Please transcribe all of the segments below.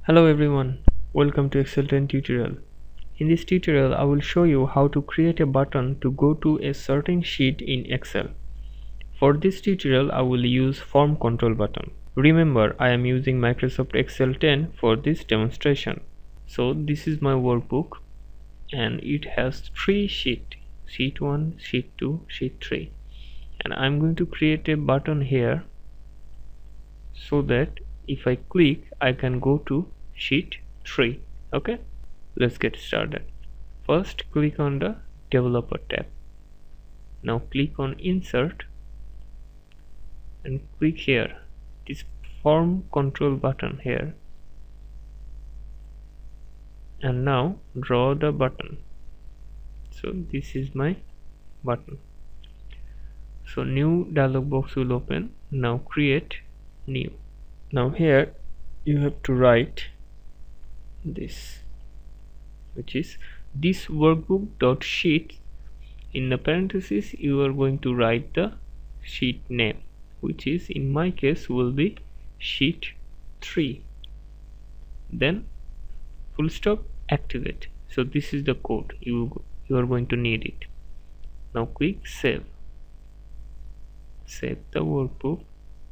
Hello everyone, welcome to Excel 10 tutorial. In this tutorial I will show you how to create a button to go to a certain sheet in Excel. For this tutorial I will use form control button. Remember, I am using Microsoft Excel 10 for this demonstration. So this is my workbook and it has 3 sheets, sheet 1, sheet 2, sheet 3, and I'm going to create a button here so that if I click I can go to sheet 3. Okay, let's get started. First click on the developer tab. Now click on insert and click here this form control button here, and now draw the button. So this is my button. So new dialog box will open. Now create new. Now here you have to write this, which is this workbook.sheet. In the parentheses you are going to write the sheet name, which is in my case will be sheet 3, then full stop, activate. So this is the code you are going to need it. Now click save the workbook.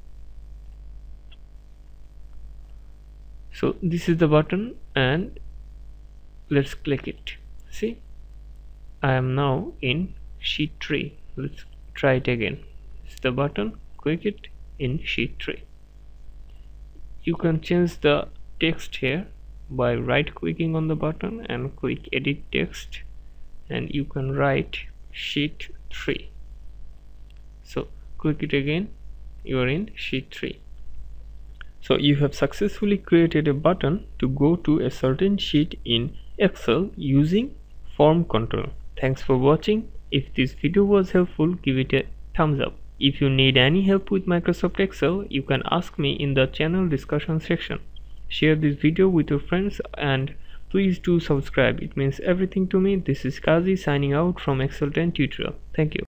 So this is the button and let's click it. See, I am now in sheet 3. Let's try it again. This is the button, click it in sheet 3. You can change the text here by right clicking on the button and click edit text, and you can write sheet 3. So click it again, you are in sheet 3. So you have successfully created a button to go to a certain sheet in Excel using form control. Thanks for watching. If this video was helpful, give it a thumbs up. If you need any help with Microsoft Excel, you can ask me in the channel discussion section. Share this video with your friends and please do subscribe. It means everything to me. This is Kazi signing out from Excel 10 tutorial. Thank you.